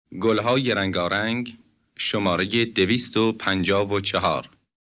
گلهای رنگارنگ شماره 254.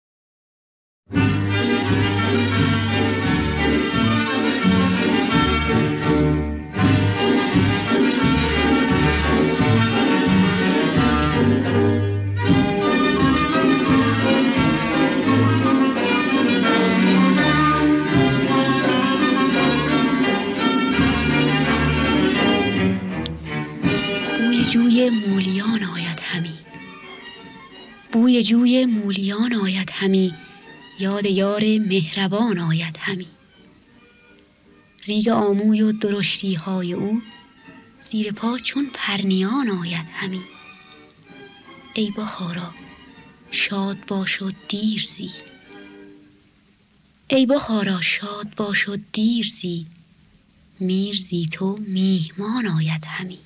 بوی جوی مولیان آید همی، بوی جوی مولیان آید همی، یاد یار مهربان آید همی. ریگ آموی و درشتی های او، زیر پا چون پرنیان آید همی. ای بخارا شاد باش و دیر زی، ای بخارا شاد باش و دیر زی، میر زی تو میهمان آید همی.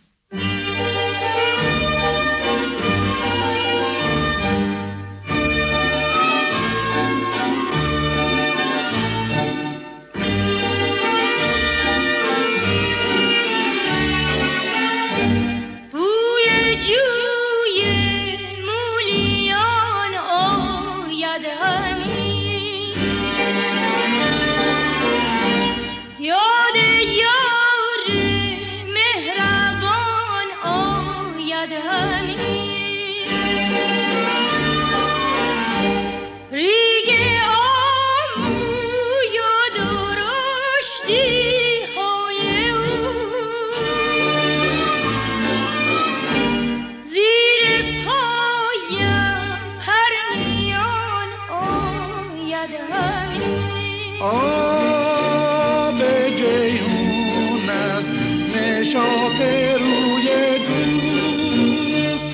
آب جیهون است نشاط روی دوست،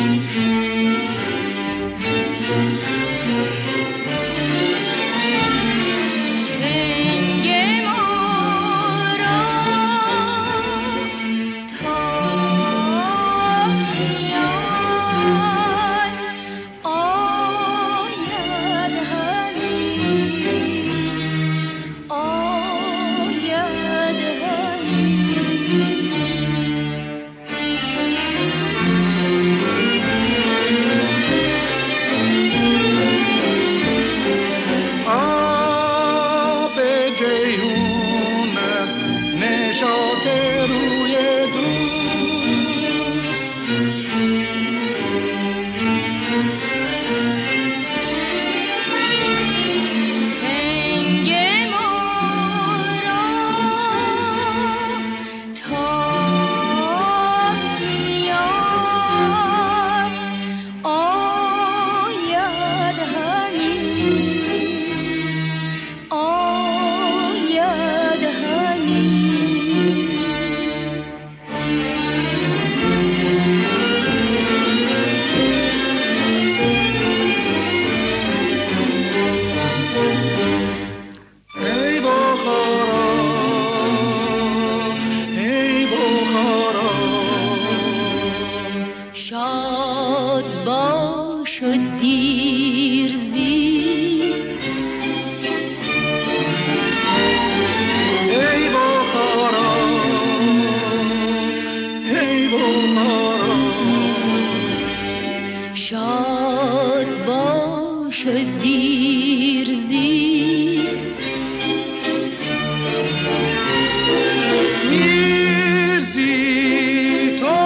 خنگ ما را تا میان آید همی، آید همی. آب جیهون است نشاط روی دوست، خنگ ما را تا میان آید همی، آید همی. ای بخارا ای بخارا شاد باش و دیر زی، ای بخارا ای بخارا شاد باش و دیر زی، میرزی تو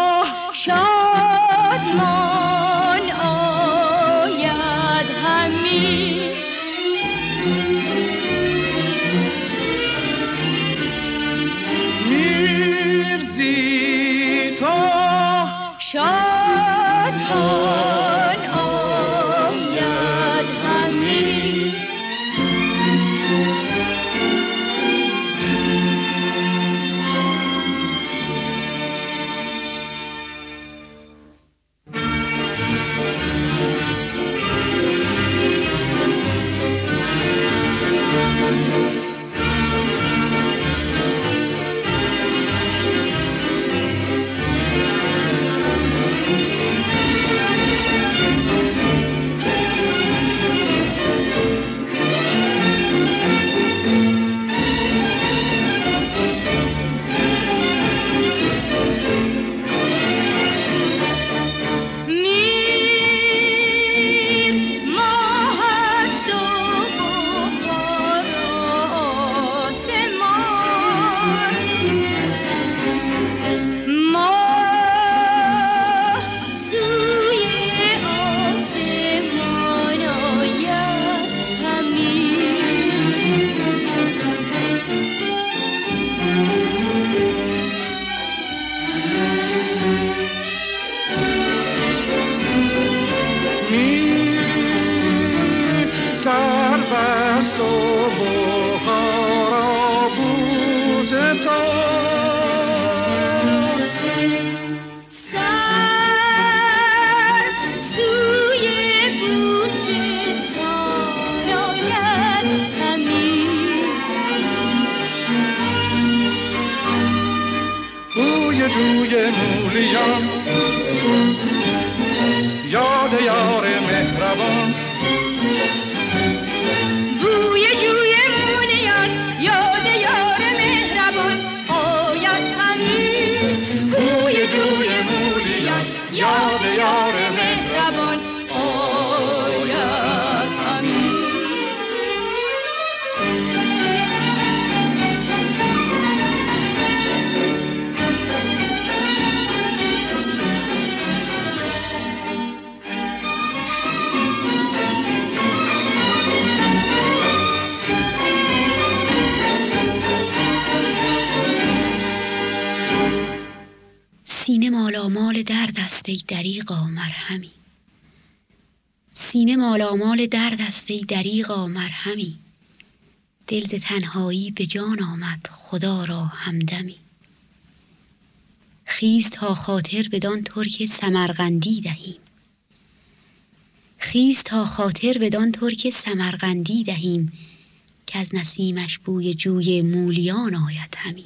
شادمان آید همی، میرزی تو شادمان آید همی. مولیان یاد یار مهربان بوی جوی مولیان یاد یار مهربان آید همی بوی جوی مولیان یاد یار مهربان آید همی سینه مالامال درد است ای دریغا مرهمی سینه مالامال درد است ای دریغا مرهمی دل ز تنهایی به جان آمد خدا را همدمی خیز تا خاطر بدان ترک سمرقندی دهیم خیز تا خاطر بدان ترک سمرقندی دهیم که از نسیمش بوی جوی مولیان آید همی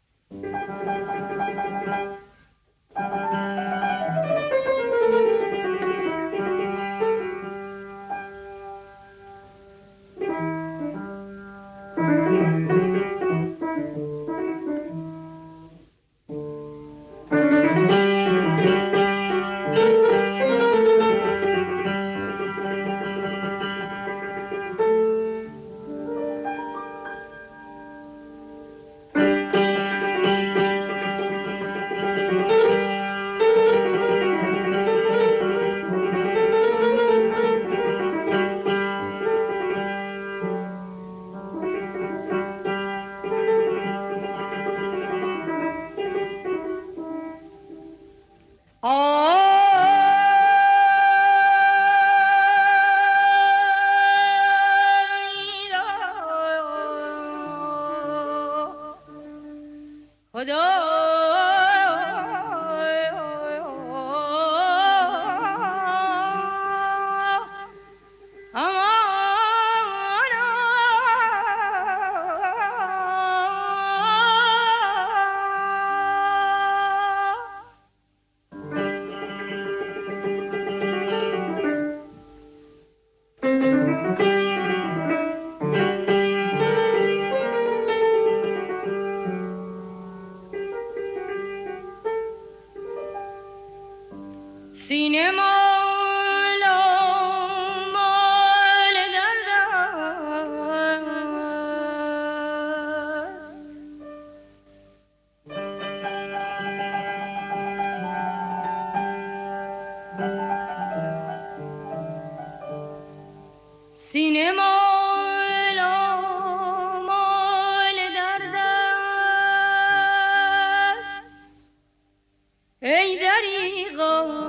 سینه مال درد است سینه مال درد است ای دریغا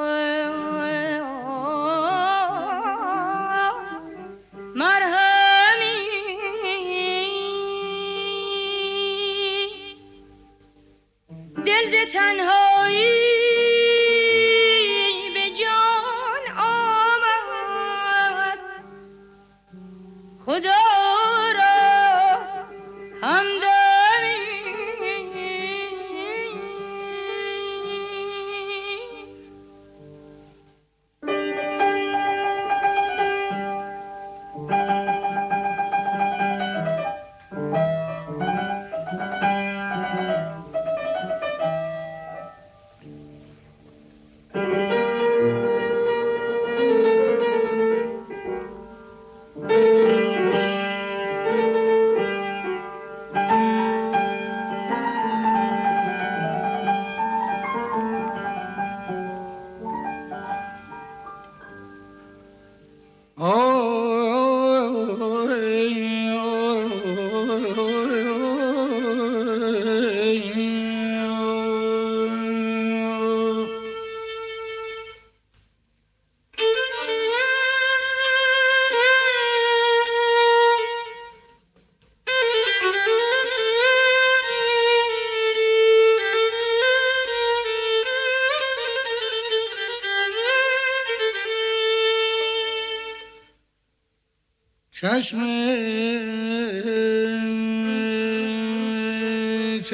تنهایی به جان آمد خدا را همدمی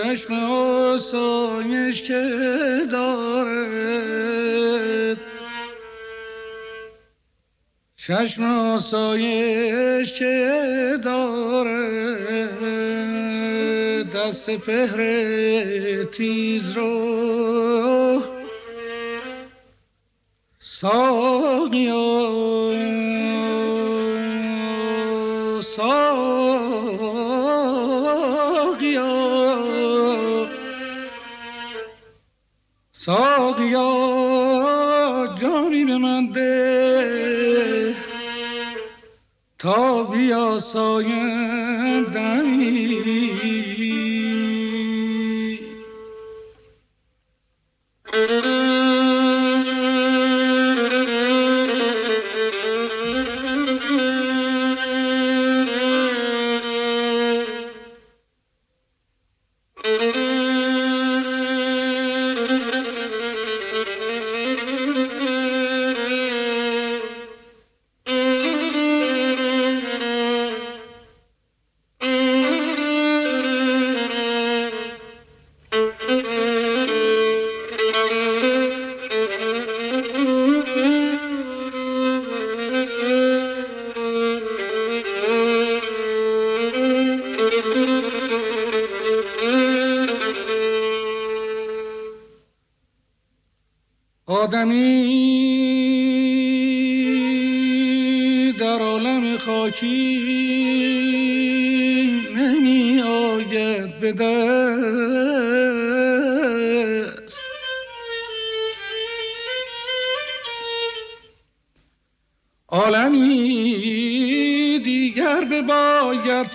چشم آسایش که دارد، چشم آسایش که دارد، دست سپهر تیز رو ساقیا ساقیا جامی به من ده تا بیاسایم دمی. آدمی در عالم خاکی نمی آید به دست، عالمی دیگر بباید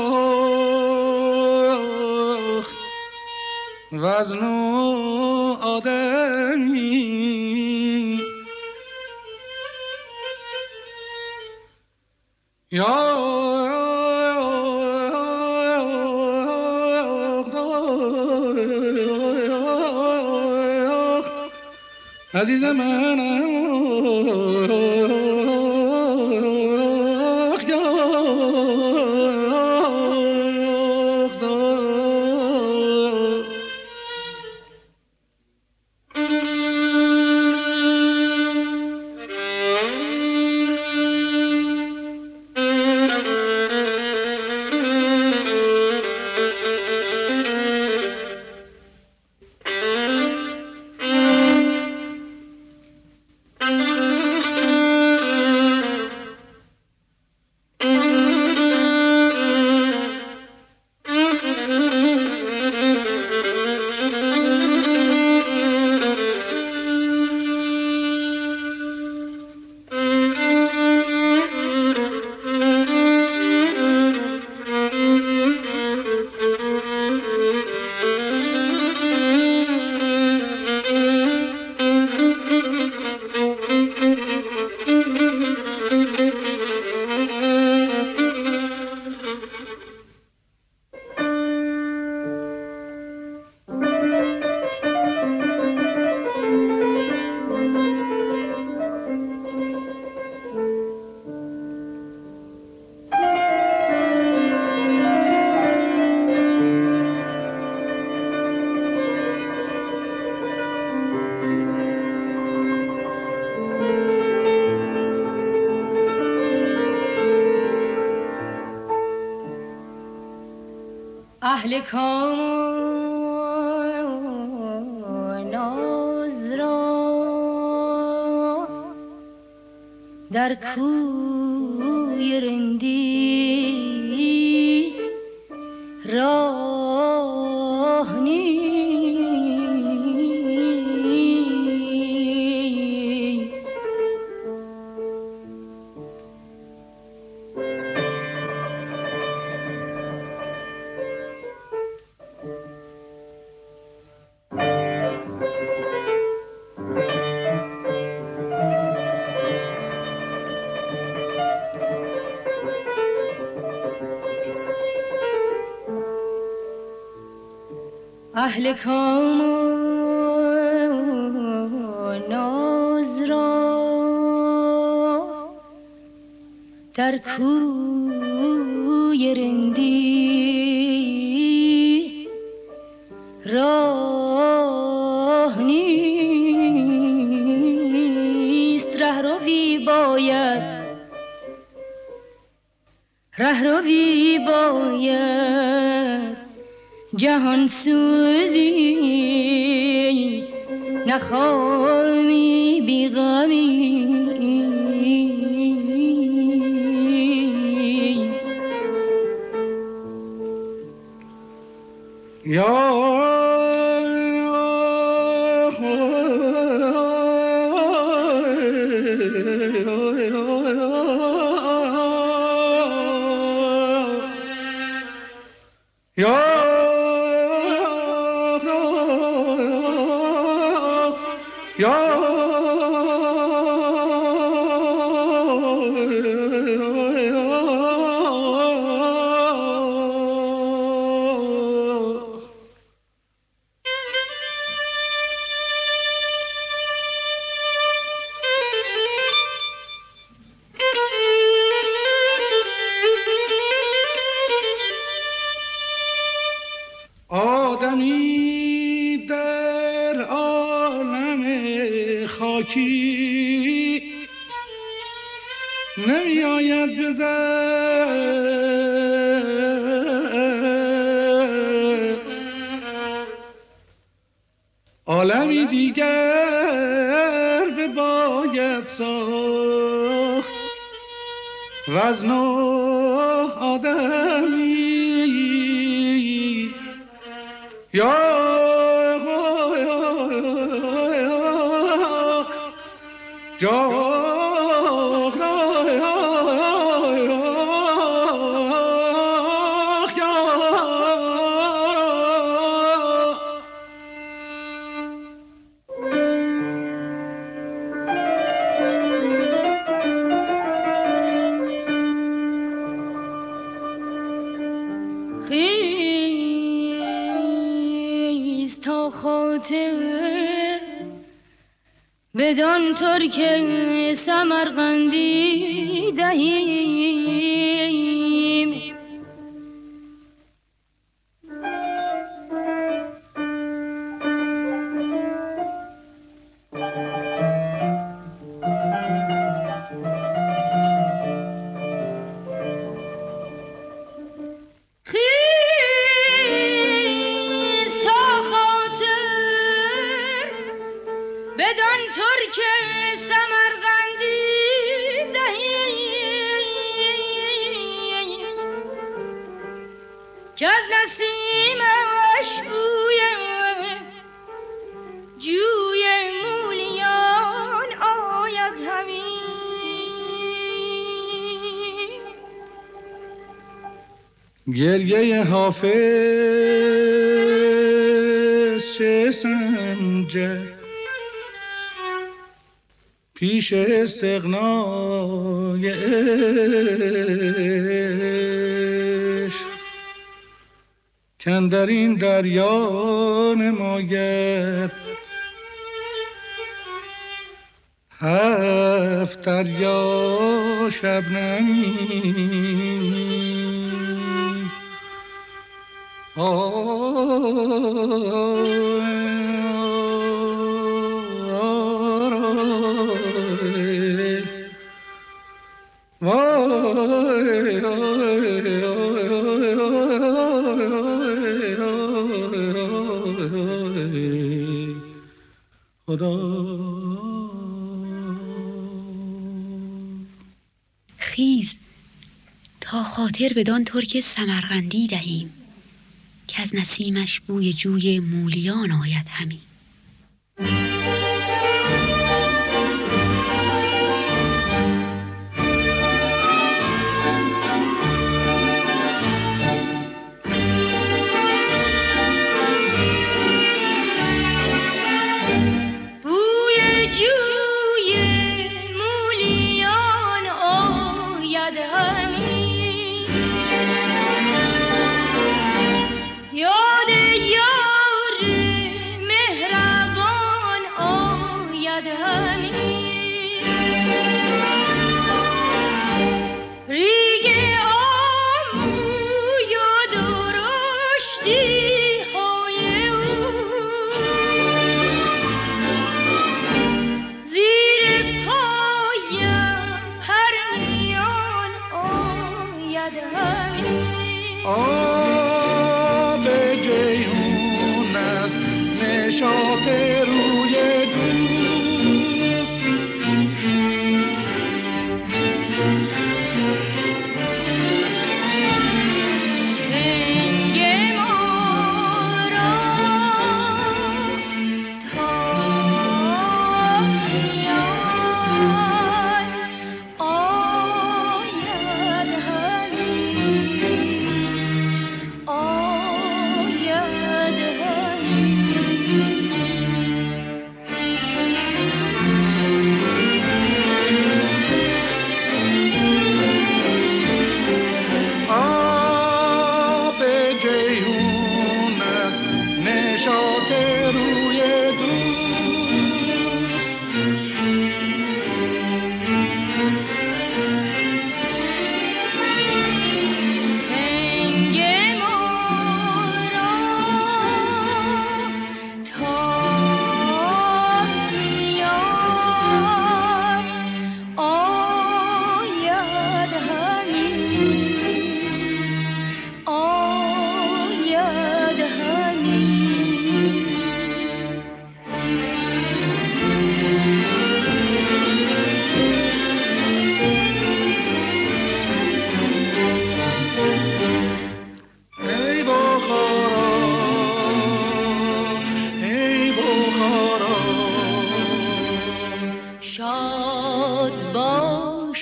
ساخت وزن و آدمی. عزیز منم اهل کام ناز را در کوی رندی راه نیست. اهل کام ناز را در کوی رندی رهروی باید جهان سوزی نخوامی بیغمی آدمی در عالم خاکی نمی آید به دست، عالمی دیگر بباید ساخت وزن و آدمی یا بدان ترک سمرقندی دهیم که از نسیمش بوی جوی مولیان آید همی. گریه حافظ چه سنجد پیش استغنای عشق، کاندر این دریا نماید هفت دریا شبنمی. خیز تا خاطر بدان ترک سمرقندی دهیم که از نسیمش بوی جوی مولیان آید همی.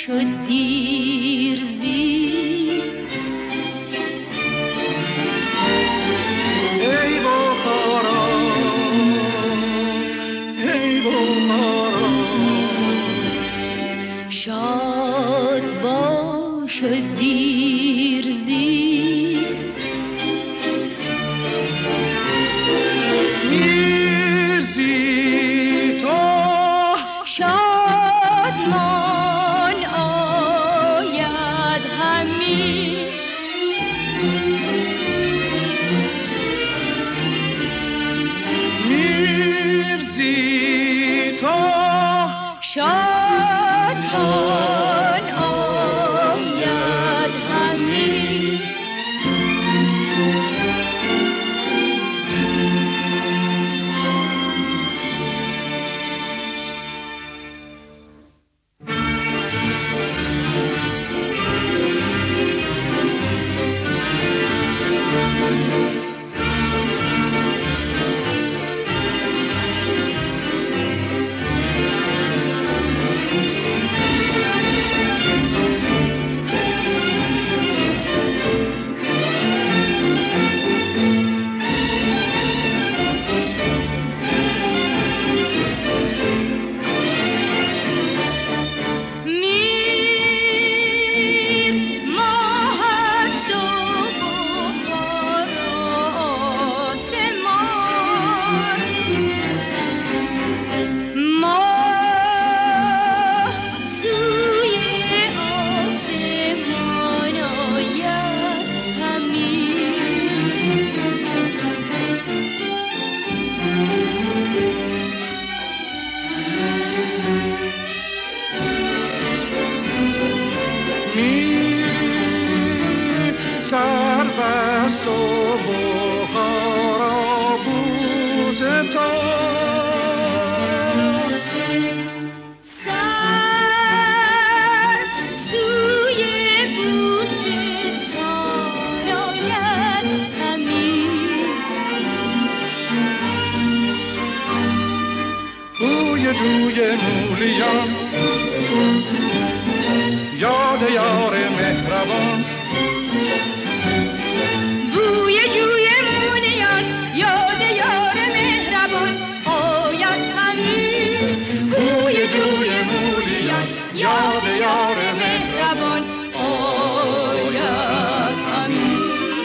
شد دیر زیر. ای بخارا ای بخارا شاد باش دیر زیر. میرزی تو شادمان آید همی. میرزی تو شادمان آید همی. سربست و بخارا بوز تو سر سوی بوستان آید همی. بوی جوی مولیان یاد یار مهربان. بوی جوی مولیان یاد یار مهربان آید همی. بوی جوی مولیان یاد یار مهربان آید همی.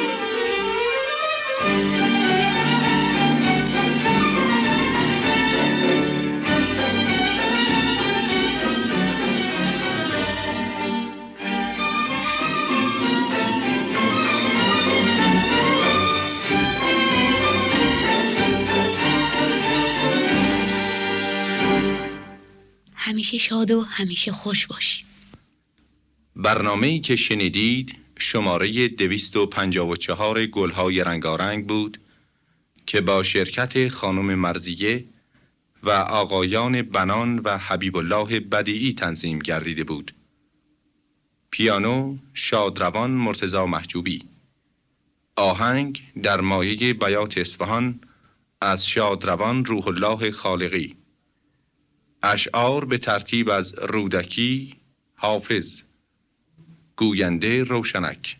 همیشه شاد و همیشه خوش باشید. برنامه‌ای که شنیدید شماره 254 گلهای رنگارنگ بود که با شرکت خانم مرزیه و آقایان بنان و حبیب الله بدیعی تنظیم گردیده بود. پیانو شادروان مرتضی محجوبی. آهنگ در مایه بیات اصفهان از شادروان روح الله خالقی. اشعار به ترتیب از رودکی، حافظ. گوینده روشنک.